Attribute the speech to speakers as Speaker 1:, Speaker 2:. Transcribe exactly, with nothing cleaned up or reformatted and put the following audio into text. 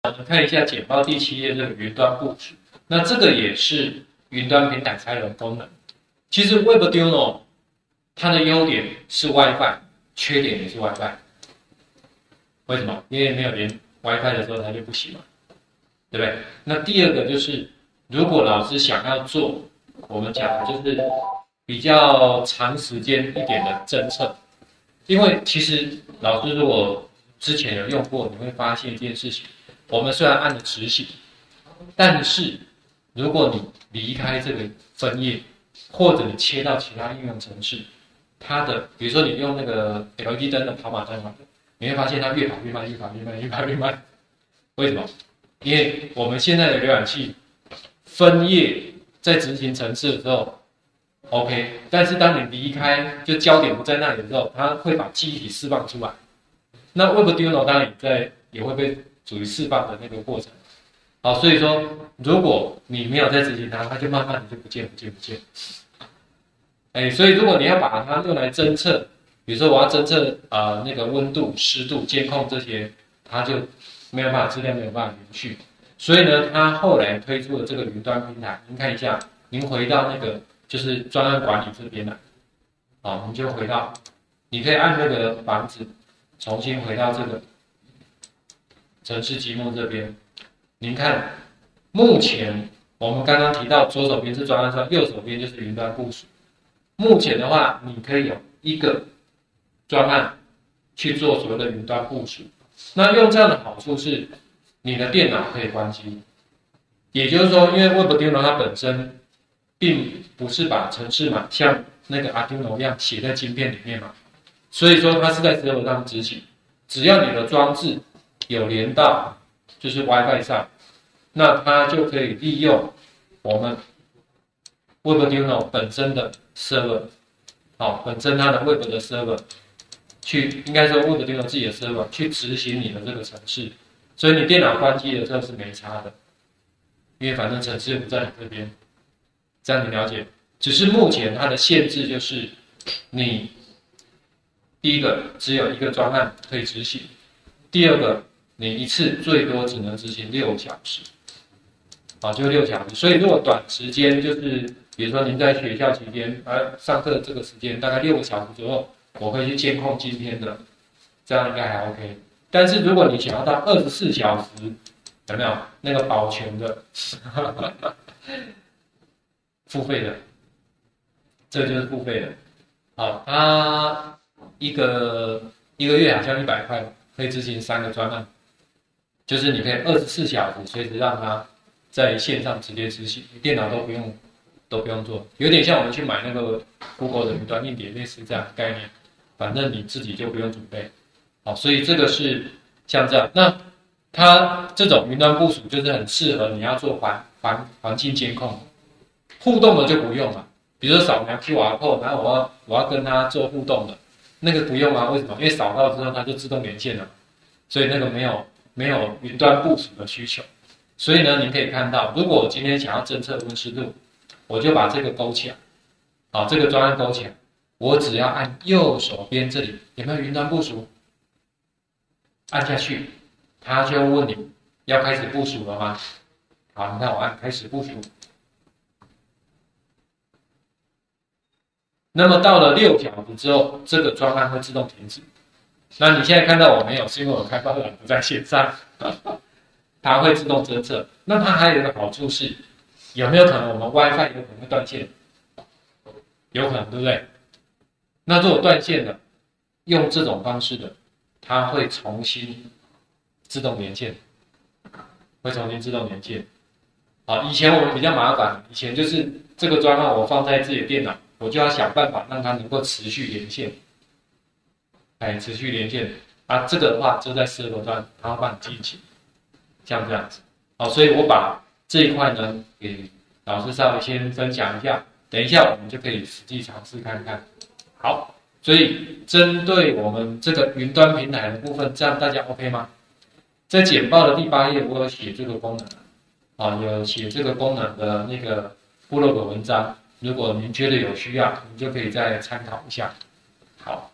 Speaker 1: 我们看一下简报第七页这个云端部署，那这个也是云端平台才有的功能。其实 Webduino 它的优点是 WiFi， 缺点也是 WiFi。为什么？因为没有连 WiFi 的时候它就不行嘛，对不对？那第二个就是，如果老师想要做我们讲的就是比较长时间一点的侦测，因为其实老师如果之前有用过，你会发现一件事情。我们虽然按了执行，但是如果你离开这个分页，或者你切到其他应用程式，它的比如说你用那个 L E D 灯的跑马灯，你会发现它越跑越慢，越跑越慢，越跑越慢。为什么？因为我们现在的浏览器分页在执行程式的时候 ，OK， 但是当你离开，就焦点不在那里的时候，它会把记忆体释放出来。那 Webduino 当然也在也会被属于释放的那个过程，好，所以说如果你没有在执行它，它就慢慢的就不见不见不见。哎，所以如果你要把它用来侦测，比如说我要侦测呃那个温度、湿度、监控这些，它就没有办法质量没有办法延续。所以呢，它后来推出的这个云端平台，您看一下，您回到那个就是专案管理这边来，好，你就回到，你可以按那个房子重新回到这个。程式积木这边，您看，目前我们刚刚提到左手边是专案端，右手边就是云端部署。目前的话，你可以有一个专案去做所谓的云端部署。那用这样的好处是，你的电脑可以关机，也就是说，因为 Webduino 它本身并不是把程式码像那个 Arduino 一样写在晶片里面嘛，所以说它是在 server 上执行，只要你的装置有连到就是 WiFi 上，那它就可以利用我们 Webduino 本身的 server， 好，本身它的 Web 的 server 去，应该说 Webduino 自己的 server 去执行你的这个程式，所以你电脑关机的时候是没差的，因为反正程式不在你这边，这样你了解。只是目前它的限制就是你第一个只有一个专案可以执行，第二个。你一次最多只能执行六小时，啊，就六小时。所以如果短时间，就是比如说您在学校期间，呃，上课这个时间大概六个小时左右，我会去监控今天的，这样应该还 OK。但是如果你想要到二十四小时，有没有那个保全的，付费的，这就是付费的。好，它一个一个月好像一百块，可以执行三个专案。就是你可以二十四小时随时让它在线上直接执行，电脑都不用都不用做，有点像我们去买那个 Google 的云端硬碟类似这样的概念，反正你自己就不用准备。好，所以这个是像这样。那它这种云端部署就是很适合你要做环环环境监控，互动的就不用了。比如说扫描 Q R code， 然后我要我要跟它做互动的，那个不用啊？为什么？因为扫到之后它就自动连线了，所以那个没有。没有云端部署的需求，所以呢，您可以看到，如果我今天想要侦测温湿度，我就把这个勾起来，好，这个专案勾起来，我只要按右手边这里有没有云端部署，按下去，它就问你要开始部署了吗？好，你看我按开始部署，那么到了六小时之后，这个专案会自动停止。那你现在看到我没有，是因为我开发软不在线上，它会自动侦测。那它还有一个好处是，有没有可能我们 WiFi 有可能会断线？有可能，对不对？那如果断线了，用这种方式的，它会重新自动连线，会重新自动连线。好，以前我们比较麻烦，以前就是这个专案我放在自己的电脑，我就要想办法让它能够持续连线。哎，持续连线啊，这个的话就在server端，它会帮你进行，像这样子。好，所以我把这一块呢给老师稍微先分享一下，等一下我们就可以实际尝试看看。好，所以针对我们这个云端平台的部分，这样大家 OK 吗？在简报的第八页，我有写这个功能，啊，有写这个功能的那个部落格文章，如果您觉得有需要，您就可以再参考一下。好。